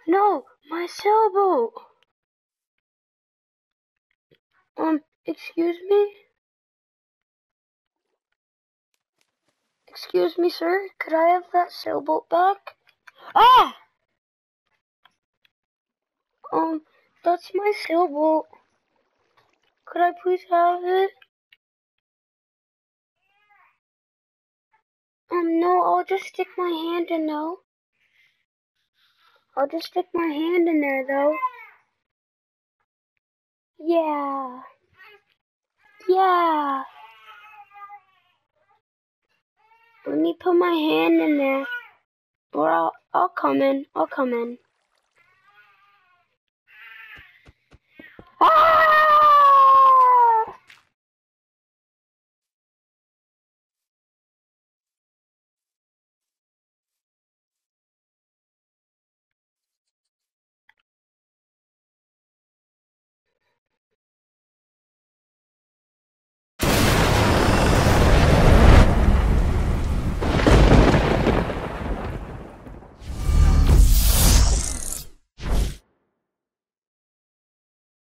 No, my sailboat. Excuse me? Excuse me, sir. Could I have that sailboat back? Ah! That's my sailboat. Could I please have it? No, I'll just stick my hand in though. I'll just stick my hand in there though. Yeah. Yeah. Let me put my hand in there. Or I'll come in. I'll come in. Ah!